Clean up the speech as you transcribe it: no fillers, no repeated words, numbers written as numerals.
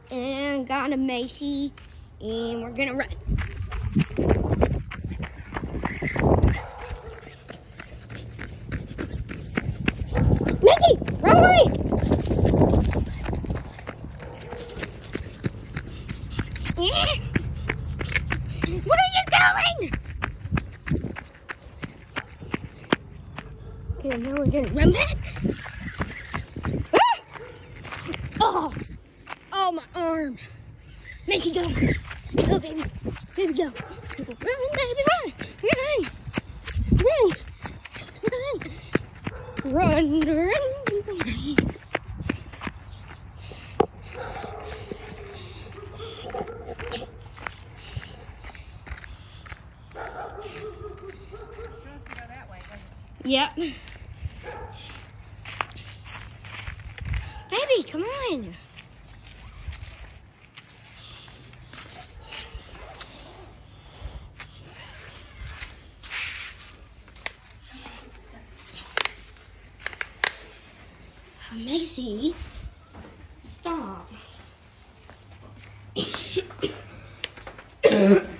and got a Macy, and we're gonna run. Macy, wrong way! Where are you going? Okay, now we're gonna run back. Oh, oh, my arm. Macy, go. Go, baby. Baby, go. Run, baby, run. Run. Run. Run. Run. Yep. Baby, come on. Macy, stop.